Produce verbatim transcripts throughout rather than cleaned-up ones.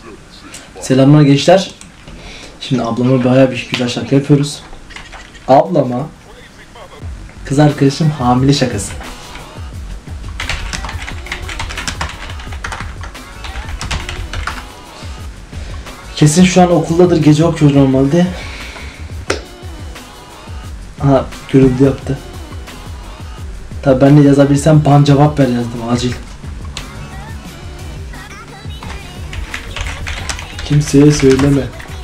Selamlar gençler. Şimdi ablama bayağı bir güzel şaka yapıyoruz. Ablama kız arkadaşım hamile şakası. Kesin şu an okuldadır, gece okuyor normalde. Aha, görüldü yaptı. Tabi ben de yazabilsem ban cevap ver yazdım acil. Kimseye söyleme.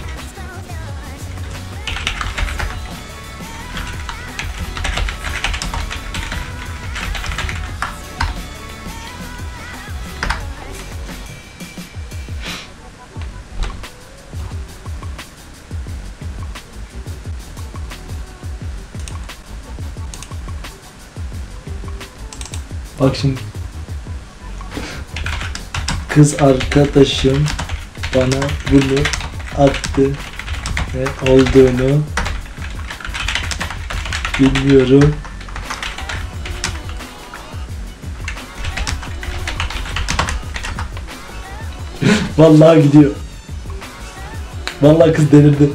Bak şimdi. Kız arkadaşım bana bunu attı. Ne olduğunu bilmiyorum. Vallahi gidiyor. Vallahi kız delirdi.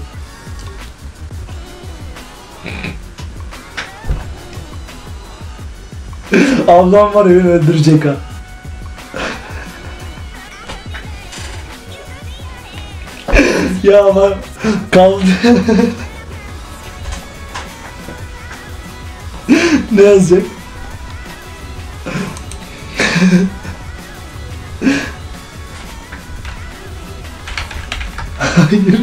Ablam var ya, beni öldürecek ha. Ya ama kaldı. Ne yazacak? Hayır.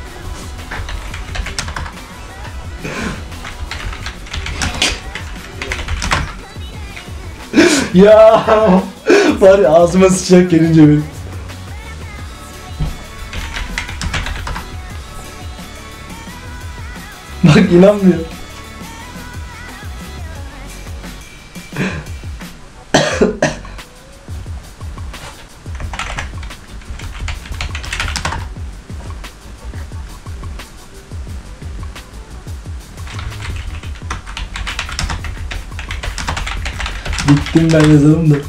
Ya var ya, ağzıma sıçacak gelince benim. Bak inanmıyor. Bittim ben, yazalım da.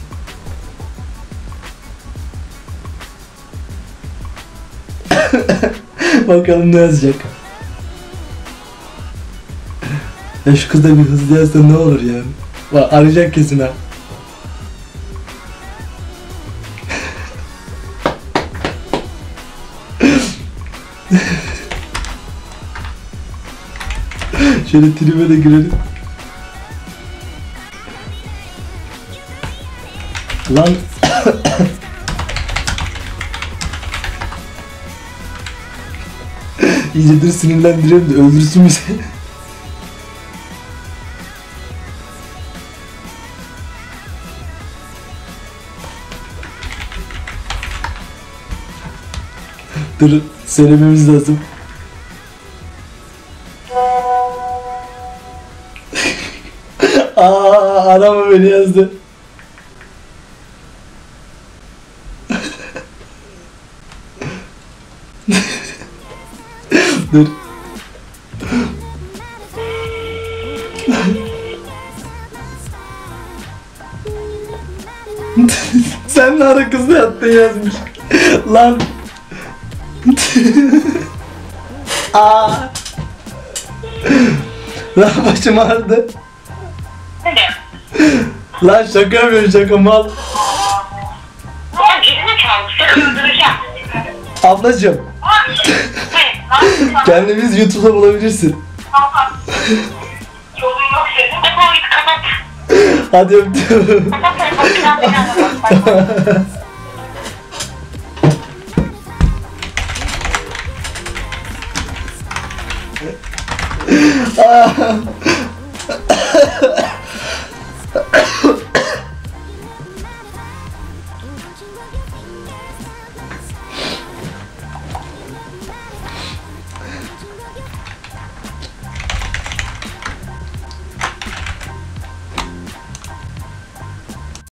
Bakalım ne yazacak. Ya şu kız da bir hızlı yazsa ne olur yani. Bak arayacak kesin ha. Şöyle tribe de girelim. Lan İyicedir sinirlendiriyorum da öldürsün bizi. Dur, söylememiz lazım. Aa, arama beni yazdı. Dur. Sen ne ara kızla yattın yazmış. Lan. Aa. Lan başım ağrıdı. Lan şaka yapıyorum, şaka mal. Ablacığım. Kendimiz YouTube'da bulabilirsin. Hadi öptüm.